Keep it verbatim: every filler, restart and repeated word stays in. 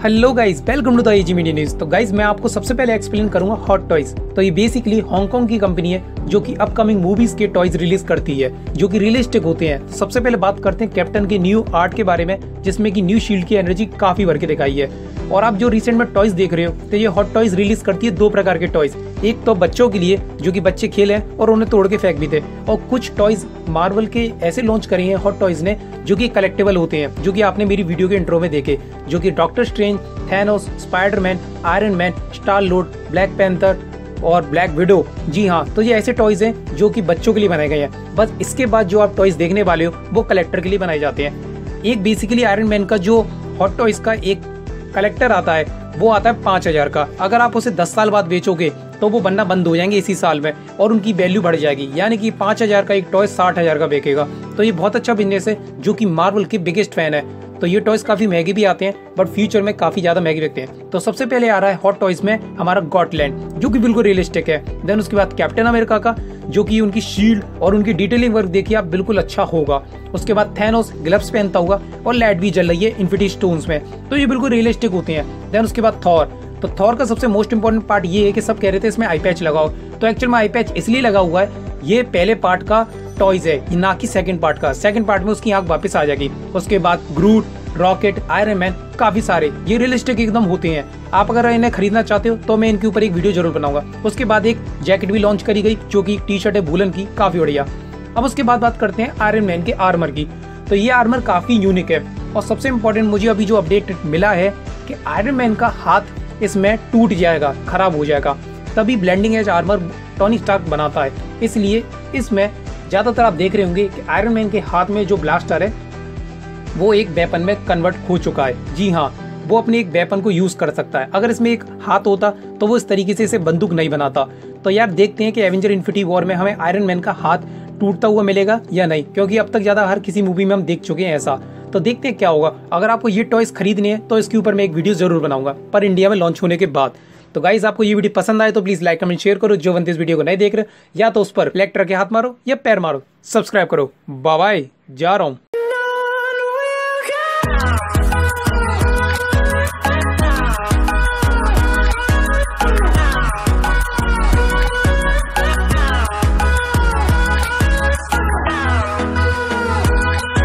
Hello guys, welcome to the AG media news. तो guys मैं आपको सबसे पहले एक्सप्लेन करूंगा हॉट टॉयज। तो ये बेसिकली हांगकांग की कंपनी है जो कि अपकमिंग मूवीज के टॉयज रिलीज करती है जो कि रियलिस्टिक होते हैं। तो सबसे पहले बात करते हैं कैप्टन के न्यू आर्ट के बारे में, जिसमें कि न्यू शील्ड की एनर्जी काफी बढ़ के दिखाई है। और आप जो रिसेंट में टॉयज देख रहे हो, तो ये हॉट टॉयज रिलीज करती है दो प्रकार के टॉयज। एक तो बच्चों के लिए जो कि बच्चे खेले और उन्हें तोड़ के फेंक भी थे, और कुछ टॉयज मार्वल के ऐसे लॉन्च करे हैं हॉट टॉयज ने जो कि कलेक्टेबल होते हैं, जो कि आपने मेरी वीडियो के इंट्रो में देखे, जो कि doctor strange, Thanos, Spiderman, Iron Man, Star Lord, Black Panther और ब्लैक विडो। जी हाँ, तो ये ऐसे टॉयज हैं जो कि बच्चों के लिए बनाए गए हैं। बस इसके बाद जो आप टॉयज देखने वाले हो वो कलेक्टर के लिए बनाए जाते हैं। एक बेसिकली आयरन मैन का जो हॉट टॉयज का एक कलेक्टर आता है वो आता है पाँच हजार का। अगर आप उसे दस साल बाद बेचोगे तो वो बनना बंद हो जाएंगे इसी साल में, और उनकी वैल्यू बढ़ जाएगी, यानी कि पाँच हजार का एक टॉय साठ हजार का बिकेगा। तो ये बहुत अच्छा बिजनेस है, जो कि मार्वल के बिगेस्ट फैन है। तो ये टॉयज काफी महंगे भी आते हैं, बट फ्यूचर में काफी ज्यादा महंगे बिकते हैं। तो सबसे पहले आ रहा है हॉट टॉयज में हमारा गॉटलैंड, जो कि बिल्कुल रियलिस्टिक है। देन उसके बाद कैप्टन अमेरिका का, जो कि उनकी शील्ड और उनकी डिटेलिंग वर्क देखिए आप, बिल्कुल अच्छा होगा। उसके बाद थैनोस ग्लव्स पहनता हुआ और लाइट भी जल रही है इन्फिनिटी स्टोन्स में, तो ये बिल्कुल रियलिस्टिक होते हैं। देन उसके बाद थॉर, तो थॉर का सबसे मोस्ट इंपोर्टेंट पार्ट ये है कि सब कह रहे थे इसमें आई पैच लगाओ, तो एक्चुअल में आई पैच इसलिए लगा हुआ है, ये पहले पार्ट का टॉयज है, ना कि सेकंड पार्ट का। सेकंड पार्ट में उसकी आंख वापस आ जाएगी। उसके बाद ग्रूट, रॉकेट, आयरन मैन, काफी सारे ये रियलिस्टिक एकदम होते हैं। आप अगर इन्हें खरीदना चाहते हो तो मैं इनके ऊपर एक वीडियो जरूर बनाऊंगा। उसके बाद एक जैकेट भी लॉन्च करी गई जो कि टी शर्ट है वूलन की, काफी बढ़िया। अब उसके बाद बात करते हैं आयरन मैन के आर्मर की। तो ये आर्मर काफी यूनिक है, और सबसे इम्पोर्टेंट मुझे अभी जो अपडेट मिला है कि आयरन मैन का हाथ इसमें टूट जाएगा, खराब हो जाएगा। तभी bleeding edge armour Tony Stark बनाता है, इसलिए इसमें ज्यादातर आप देख रहे होंगे कि आयरन मैन के हाथ में जो ब्लास्टर है वो एक वेपन में कन्वर्ट हो चुका है। जी हाँ, वो अपने एक वेपन को यूज कर सकता है। अगर इसमें एक हाथ होता तो वो इस तरीके से इसे बंदूक नहीं बनाता। तो यार देखते हैं कि एवेंजर इन्फिनिटी वॉर में हमें आयरन मैन का हाथ टूटता हुआ मिलेगा या नहीं, क्योंकि अब तक ज्यादा हर किसी मूवी में हम देख चुके हैं ऐसा। तो देखते हैं क्या होगा। अगर आपको ये टॉयज खरीदने हैं तो इसके ऊपर मैं एक वीडियो जरूर बनाऊंगा, पर इंडिया में लॉन्च होने के बाद। तो गाइज आपको ये वीडियो पसंद आए तो प्लीज लाइक कमेंट शेयर करो। जो बनते इस वीडियो को नहीं देख रहे, या तो उस पर इलेक्ट्रा के हाथ मारो या पैर मारो, सब्सक्राइब करो। बाय बाय, जा रहा हूँ।